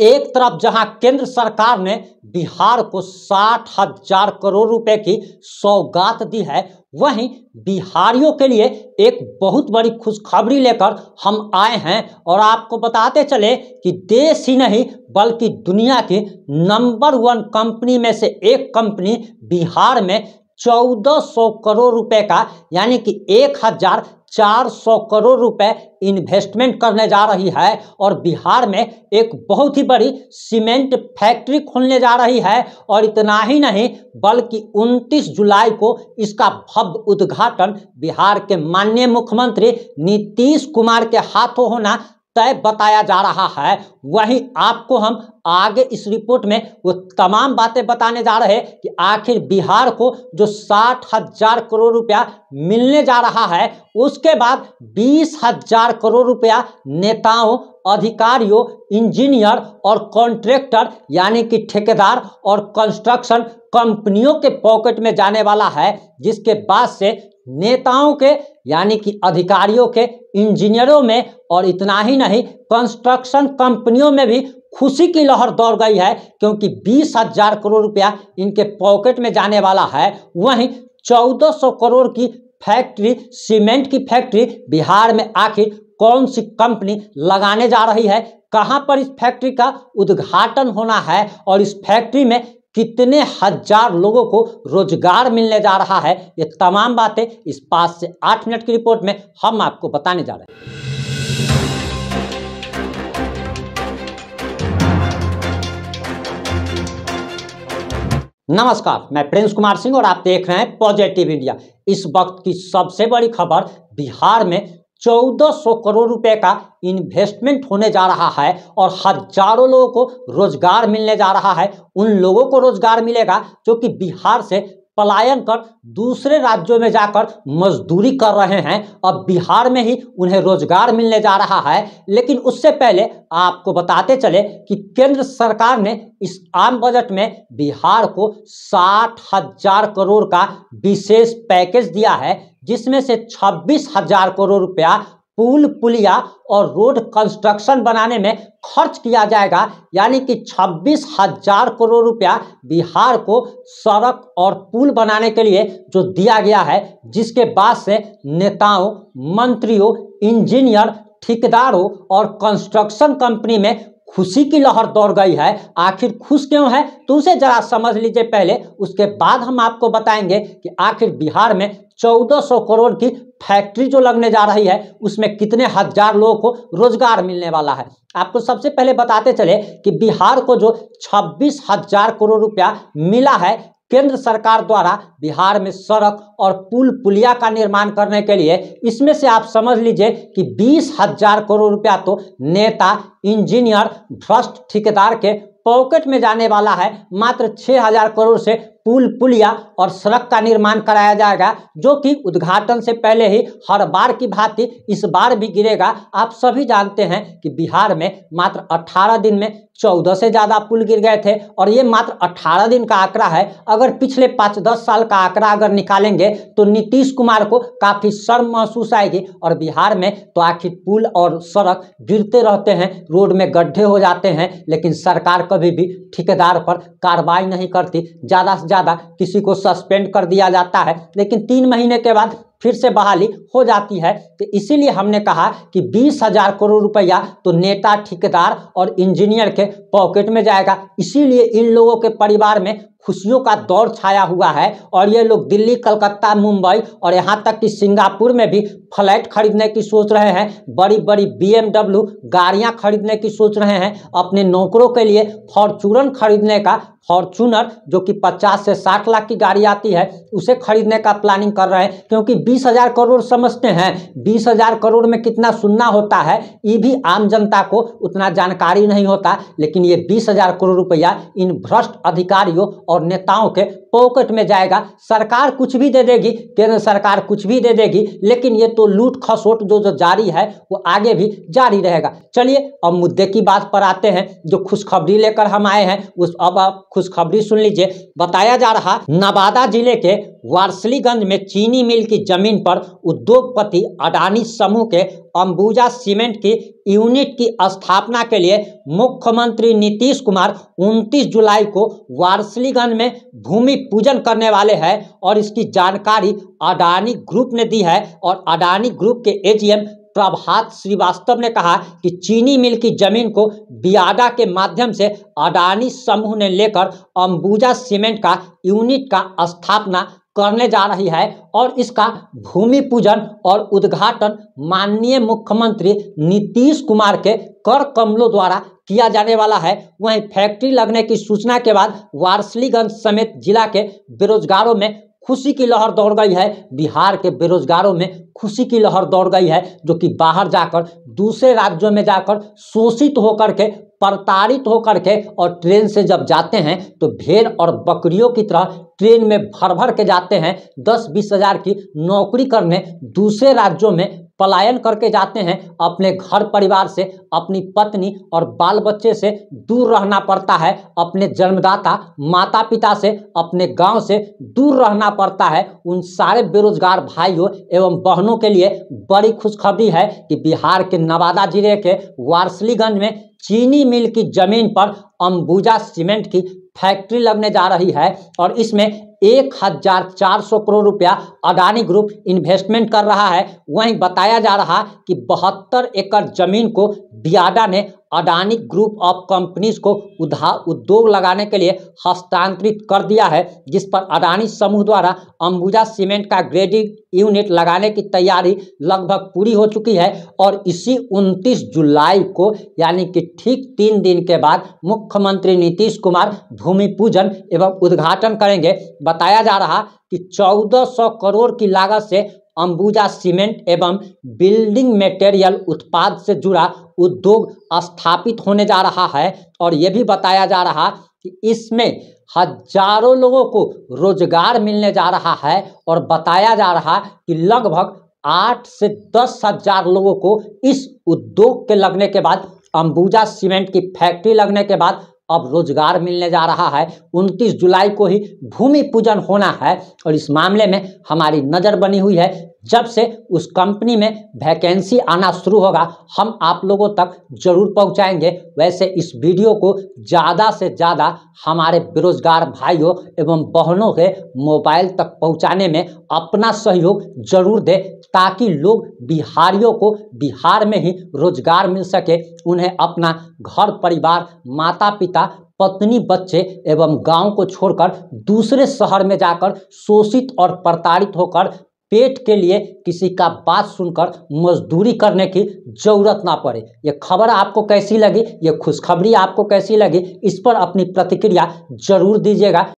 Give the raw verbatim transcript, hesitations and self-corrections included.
एक तरफ जहां केंद्र सरकार ने बिहार को साठ हजार करोड़ रुपए की सौगात दी है, वहीं बिहारियों के लिए एक बहुत बड़ी खुशखबरी लेकर हम आए हैं और आपको बताते चले कि देश ही नहीं बल्कि दुनिया की नंबर वन कंपनी में से एक कंपनी बिहार में चौदह सौ करोड़ रुपए का यानी कि एक हजार चार सौ करोड़ रुपए इन्वेस्टमेंट करने जा रही है और बिहार में एक बहुत ही बड़ी सीमेंट फैक्ट्री खोलने जा रही है। और इतना ही नहीं बल्कि उनतीस जुलाई को इसका भव्य उद्घाटन बिहार के माननीय मुख्यमंत्री नीतीश कुमार के हाथों होना तय बताया जा रहा है। वहीं आपको हम आगे इस रिपोर्ट में वो तमाम बातें बताने जा रहे हैं कि आखिर बिहार को जो साठ हजार करोड़ रुपया मिलने जा रहा है, उसके बाद बीस हजार करोड़ रुपया नेताओं, अधिकारियों, इंजीनियर और कॉन्ट्रैक्टर यानी कि ठेकेदार और कंस्ट्रक्शन कंपनियों के पॉकेट में जाने वाला है, जिसके बाद से नेताओं के यानी कि अधिकारियों के, इंजीनियरों में और इतना ही नहीं कंस्ट्रक्शन कंपनियों में भी खुशी की लहर दौड़ गई है, क्योंकि बीस हजार करोड़ रुपया इनके पॉकेट में जाने वाला है। वहीं चौदह सौ करोड़ की फैक्ट्री, सीमेंट की फैक्ट्री बिहार में आखिर कौन सी कंपनी लगाने जा रही है, कहां पर इस फैक्ट्री का उद्घाटन होना है और इस फैक्ट्री में कितने हजार लोगों को रोजगार मिलने जा रहा है, ये तमाम बातें इस पाँच से आठ मिनट की रिपोर्ट में हम आपको बताने जा रहे हैं। नमस्कार, मैं प्रिंस कुमार सिंह और आप देख रहे हैं पॉजिटिव इंडिया। इस वक्त की सबसे बड़ी खबर, बिहार में चौदह सौ करोड़ रुपए का इन्वेस्टमेंट होने जा रहा है और हजारों लोगों को रोजगार मिलने जा रहा है। उन लोगों को रोजगार मिलेगा जो कि बिहार से पलायन कर दूसरे राज्यों में जाकर मजदूरी कर रहे हैं। अब बिहार में ही उन्हें रोजगार मिलने जा रहा है। लेकिन उससे पहले आपको बताते चले कि केंद्र सरकार ने इस आम बजट में बिहार को साठ हजार करोड़ का विशेष पैकेज दिया है, जिसमें से छब्बीस हजार करोड़ रुपया पुल, पुलिया और रोड कंस्ट्रक्शन बनाने में खर्च किया जाएगा। यानी कि छब्बीस हजार करोड़ रुपया बिहार को सड़क और पुल बनाने के लिए जो दिया गया है, जिसके बाद से नेताओं, मंत्रियों, इंजीनियर, ठेकेदारों और कंस्ट्रक्शन कंपनी में खुशी की लहर दौड़ गई है। आखिर खुश क्यों है तो उसे जरा समझ लीजिए पहले, उसके बाद हम आपको बताएंगे कि आखिर बिहार में चौदह सौ करोड़ की फैक्ट्री जो लगने जा रही है उसमें कितने हजार लोगों को रोजगार मिलने वाला है। आपको सबसे पहले बताते चले कि बिहार को जो छब्बीस हजार करोड़ रुपया मिला है केंद्र सरकार द्वारा बिहार में सड़क और पुल, पुलिया का निर्माण करने के लिए, इसमें से आप समझ लीजिए कि बीस हजार करोड़ रुपया तो नेता, इंजीनियर, भ्रष्ट ठेकेदार के पॉकेट में जाने वाला है। मात्र छह हजार करोड़ से पुल, पुलिया और सड़क का निर्माण कराया जाएगा, जो कि उद्घाटन से पहले ही हर बार की भांति इस बार भी गिरेगा। आप सभी जानते हैं कि बिहार में मात्र अठारह दिन में चौदह से ज्यादा पुल गिर गए थे और ये मात्र अठारह दिन का आंकड़ा है। अगर पिछले पाँच दस साल का आंकड़ा अगर निकालेंगे तो नीतीश कुमार को काफी शर्म महसूस आएगी। और बिहार में तो आखिर पुल और सड़क गिरते रहते हैं, रोड में गड्ढे हो जाते हैं, लेकिन सरकार कभी भी ठेकेदार पर कार्रवाई नहीं करती। ज्यादा से ज्यादा किसी को सस्पेंड कर दिया जाता है, लेकिन तीन महीने के बाद फिर से बहाली हो जाती है। तो इसीलिए हमने कहा कि बीस हजार करोड़ रुपया तो नेता, ठेकेदार और इंजीनियर के पॉकेट में जाएगा। इसीलिए इन लोगों के परिवार में खुशियों का दौर छाया हुआ है और ये लोग दिल्ली, कलकत्ता, मुंबई और यहाँ तक कि सिंगापुर में भी फ्लैट खरीदने की सोच रहे हैं। बड़ी बड़ी बी एम डब्ल्यू गाड़ियाँ खरीदने की सोच रहे हैं। अपने नौकरों के लिए फॉर्चूनर खरीदने का, फॉर्चूनर जो कि पचास से साठ लाख की गाड़ी आती है, उसे खरीदने का प्लानिंग कर रहे हैं। क्योंकि बीस हजार करोड़ समझते हैं, बीस हजार करोड़ में कितना सुनना होता है ये भी आम जनता को उतना जानकारी नहीं होता। लेकिन ये बीस हजार करोड़ रुपया इन भ्रष्ट अधिकारियों और नेताओं के पॉकेट में जाएगा। सरकार कुछ भी दे देगी, केंद्र सरकार कुछ भी दे देगी, लेकिन ये तो लूट खसोट जो जो जारी है वो आगे भी जारी रहेगा। चलिए अब मुद्दे की बात पर आते हैं। जो खुशखबरी लेकर हम आए हैं उस अब आप खुशखबरी सुन लीजिए। बताया जा रहा नवादा जिले के वारसलीगंज में चीनी मिल की जमीन पर उद्योगपति अडानी समूह के अंबुजा सीमेंट की यूनिट की स्थापना के लिए मुख्यमंत्री नीतीश कुमार उनतीस जुलाई को वारसलीगंज में भूमि पूजन करने वाले हैं और इसकी जानकारी अडानी ग्रुप ने दी है। और अडानी ग्रुप के एजीएम प्रभात श्रीवास्तव ने कहा कि चीनी मिल की जमीन को बियाडा के माध्यम से अडानी समूह ने लेकर अंबुजा सीमेंट का यूनिट का स्थापना करने जा रही है और इसका भूमि पूजन और उद्घाटन माननीय मुख्यमंत्री नीतीश कुमार के कर कमलों द्वारा किया जाने वाला है। वहीं फैक्ट्री लगने की सूचना के बाद वारसलीगंज समेत जिला के बेरोजगारों में खुशी की लहर दौड़ गई है। बिहार के बेरोजगारों में खुशी की लहर दौड़ गई है, जो कि बाहर जाकर दूसरे राज्यों में जाकर शोषित होकर के, प्रताड़ित होकर के और ट्रेन से जब जाते हैं तो भेड़ और बकरियों की तरह ट्रेन में भर भर के जाते हैं। दस बीस हजार की नौकरी करने दूसरे राज्यों में पलायन करके जाते हैं। अपने घर परिवार से, अपनी पत्नी और बाल बच्चे से दूर रहना पड़ता है। अपने जन्मदाता माता पिता से, अपने गांव से दूर रहना पड़ता है। उन सारे बेरोजगार भाइयों एवं बहनों के लिए बड़ी खुशखबरी है कि बिहार के नवादा जिले के वारसलीगंज में चीनी मिल की जमीन पर अंबुजा सीमेंट की फैक्ट्री लगने जा रही है और इसमें एक हजार चार सौ करोड़ रुपया अडानी ग्रुप इन्वेस्टमेंट कर रहा है। वहीं बताया जा रहा कि बहत्तर एकड़ जमीन को बियाडा ने अडानी ग्रुप ऑफ कंपनीज को उधार उद्योग लगाने के लिए हस्तांतरित कर दिया है, जिस पर अडानी समूह द्वारा अंबुजा सीमेंट का ग्रेडिंग यूनिट लगाने की तैयारी लगभग पूरी हो चुकी है। और इसी उनतीस जुलाई को यानी कि ठीक तीन दिन के बाद मुख्यमंत्री नीतीश कुमार भूमि पूजन एवं उद्घाटन करेंगे। बताया जा रहा कि चौदह सौ करोड़ की लागत से अंबुजा सीमेंट एवं बिल्डिंग मटेरियल उत्पाद से जुड़ा उद्योग स्थापित होने जा रहा है। और यह भी बताया जा रहा कि इसमें हजारों लोगों को रोजगार मिलने जा रहा है और बताया जा रहा कि लगभग आठ से दस हजार लोगों को इस उद्योग के लगने के बाद, अंबुजा सीमेंट की फैक्ट्री लगने के बाद अब रोजगार मिलने जा रहा है। उनतीस जुलाई को ही भूमि पूजन होना है और इस मामले में हमारी नज़र बनी हुई है। जब से उस कंपनी में वैकेंसी आना शुरू होगा हम आप लोगों तक जरूर पहुंचाएंगे। वैसे इस वीडियो को ज़्यादा से ज़्यादा हमारे बेरोजगार भाइयों एवं बहनों के मोबाइल तक पहुंचाने में अपना सहयोग जरूर दें, ताकि लोग बिहारियों को बिहार में ही रोजगार मिल सके, उन्हें अपना घर परिवार, माता पिता, पत्नी, बच्चे एवं गांव को छोड़कर दूसरे शहर में जाकर शोषित और प्रताड़ित होकर पेट के लिए किसी का बात सुनकर मजदूरी करने की जरूरत ना पड़े। ये खबर आपको कैसी लगी, ये खुशखबरी आपको कैसी लगी, इस पर अपनी प्रतिक्रिया जरूर दीजिएगा।